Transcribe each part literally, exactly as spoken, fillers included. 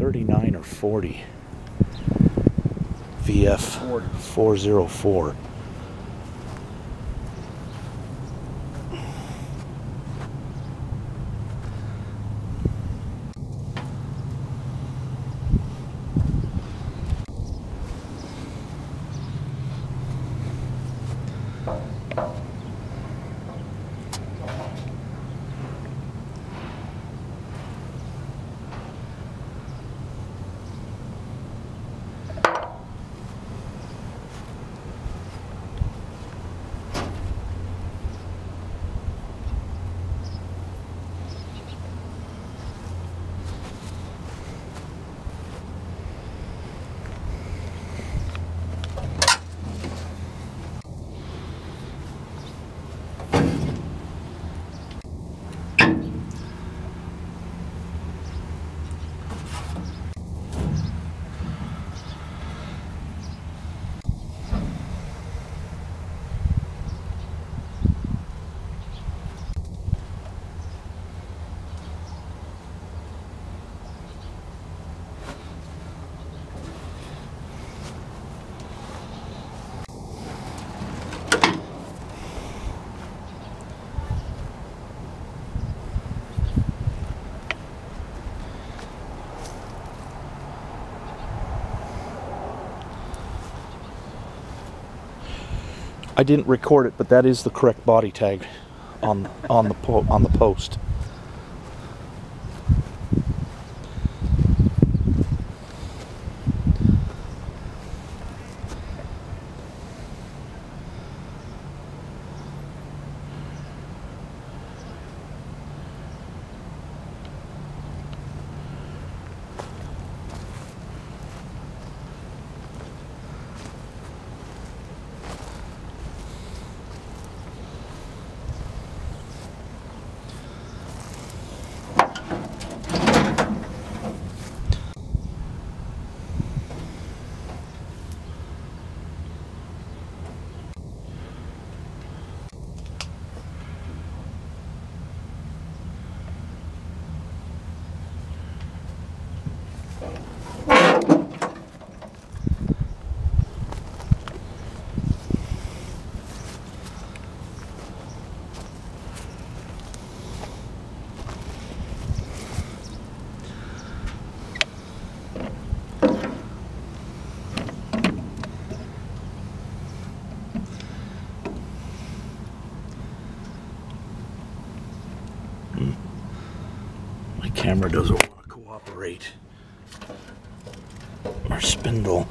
thirty-nine or forty. V F four oh four. I didn't record it, but that is the correct body tag on on the po on the post. Camera doesn't want to cooperate. Our spindle.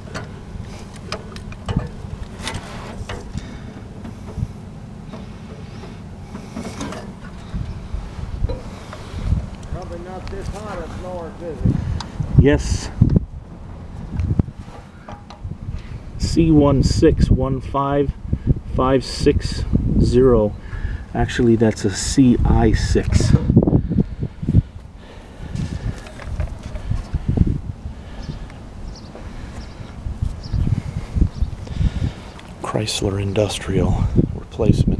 Probably not this hot up north, is it? Yes. C one six one five five six zero. Actually, that's a C I six. Chrysler Industrial replacement.